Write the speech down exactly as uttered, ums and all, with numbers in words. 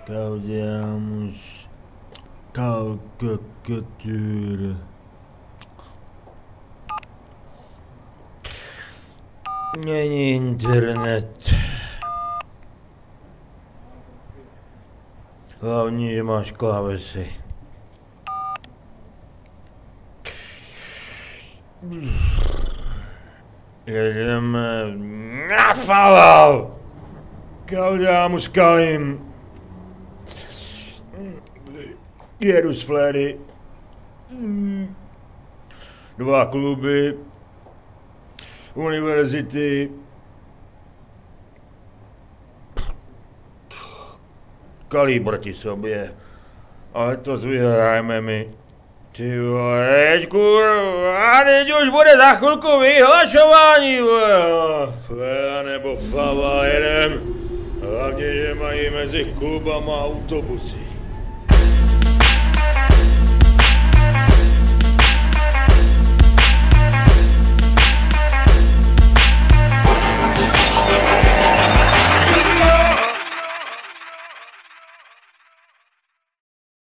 Gaudiamus Calcature. Není internet. Hlavně, že máš klávesy. Jedeme na Fallout. Gaudiamus Kalim. Jedu z Flery. Dva kluby. Univerzity. Kalí proti sobě. Ale to vyhrajeme my. Ty vole, teď kurva, a teď už bude za chvilku vyhlašování, vole. Flera nebo Fava, jedem. Hlavně, že mají mezi klubama autobusy.